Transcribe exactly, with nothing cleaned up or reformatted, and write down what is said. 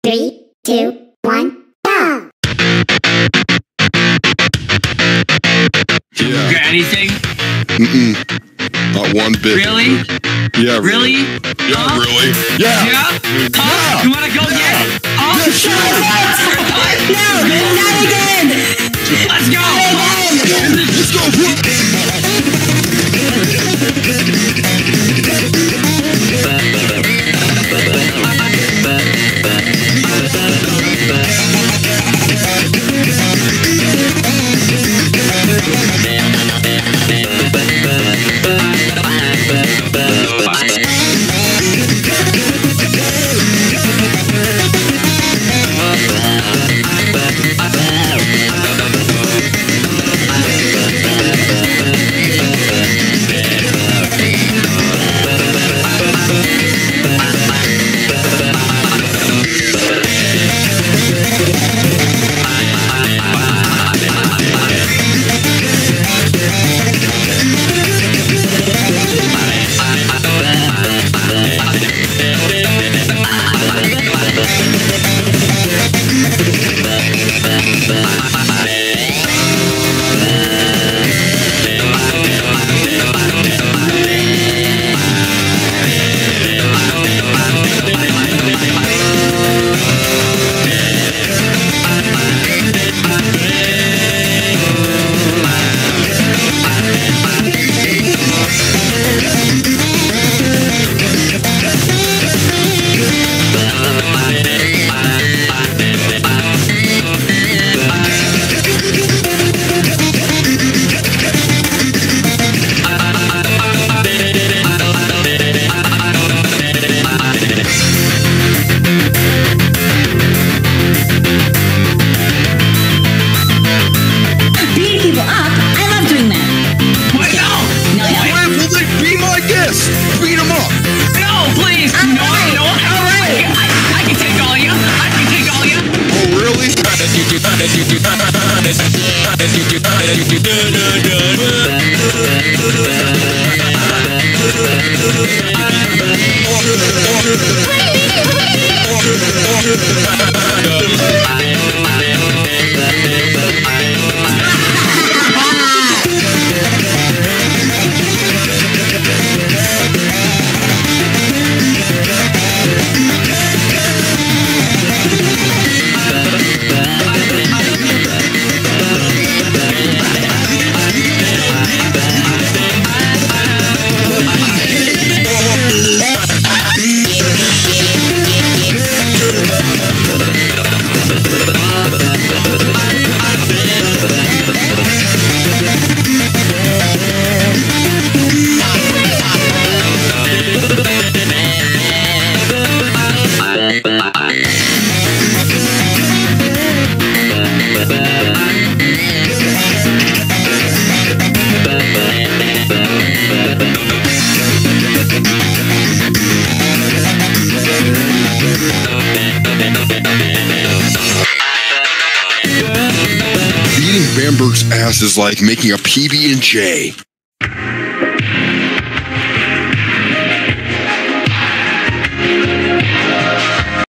Three, two, one, go! Yeah. Got anything? Mm-mm. Not one bit. Really? Yeah, really. Really? Yeah, Huh? really. Yeah. Yeah? Huh? Yeah. You wanna go again? Oh, Yeah, sure. No, not again! let's go! Let's go. Beating Bamburg's ass is like making a P B and J.